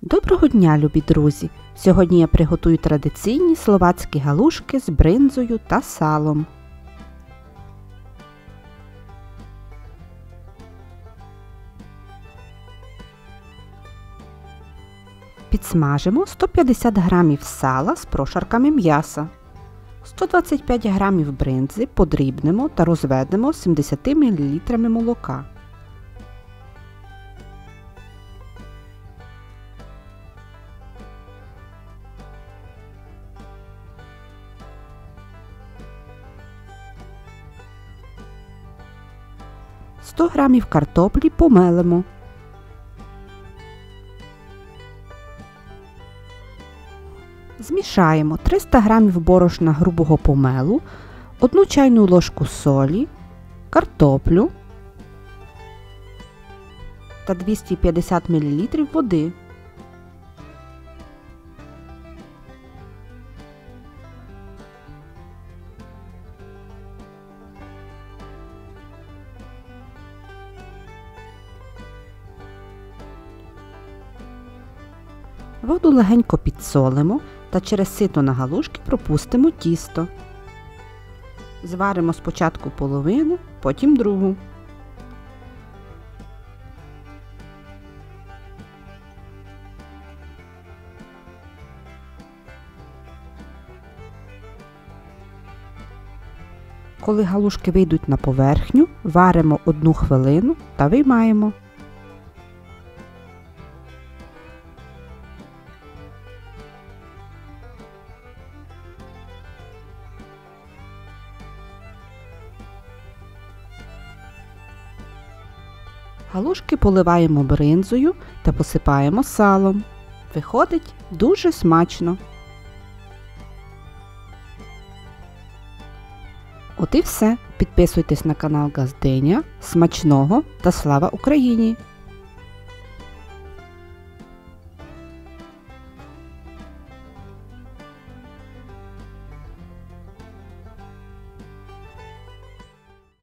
Доброго дня, любі друзі! Сьогодні я приготую традиційні словацькі галушки з бринзою та салом. Підсмажимо 150 г сала з прошарками м'яса. 125 г бринзи подрібнемо та розведемо 70 мл молока. – 100 г картоплі помелимо. Змішаємо 300 г борошна грубого помелу, 1 чайну ложку солі, картоплю та 250 мл води. Воду легенько підсолимо та через сито на галушки пропустимо тісто. Зваримо спочатку половину, потім другу. Коли галушки вийдуть на поверхню, варимо 1 хвилину та виймаємо. Галушки поливаємо бринзою та посипаємо салом. Виходить дуже смачно. От і все. Підписуйтесь на канал Газдиня. Смачного та слава Україні!